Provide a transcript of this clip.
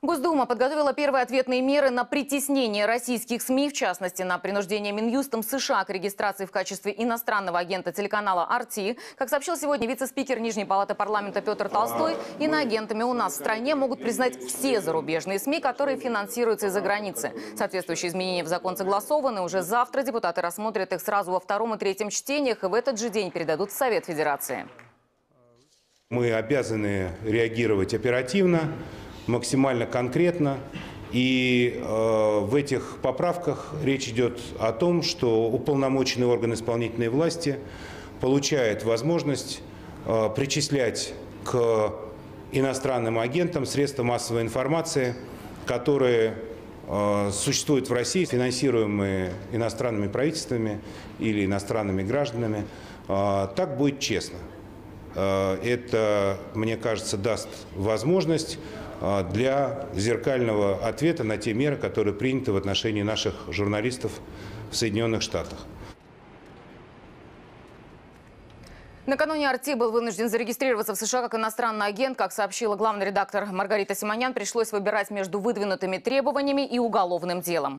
Госдума подготовила первые ответные меры на притеснение российских СМИ, в частности, на принуждение Минюстом США к регистрации в качестве иностранного агента телеканала RT. Как сообщил сегодня вице-спикер Нижней палаты парламента Петр Толстой, иноагентами у нас в стране могут признать все зарубежные СМИ, которые финансируются из-за границы. Соответствующие изменения в закон согласованы. Уже завтра депутаты рассмотрят их сразу во втором и третьем чтениях и в этот же день передадут в Совет Федерации. Мы обязаны реагировать оперативно, максимально конкретно. И в этих поправках речь идет о том, что уполномоченный орган исполнительной власти получает возможность причислять к иностранным агентам средства массовой информации, которые существуют в России, финансируемые иностранными правительствами или иностранными гражданами. Так будет честно. Это, мне кажется, даст возможность для зеркального ответа на те меры, которые приняты в отношении наших журналистов в Соединенных Штатах. Накануне RT был вынужден зарегистрироваться в США как иностранный агент. Как сообщила главный редактор Маргарита Симонян, пришлось выбирать между выдвинутыми требованиями и уголовным делом.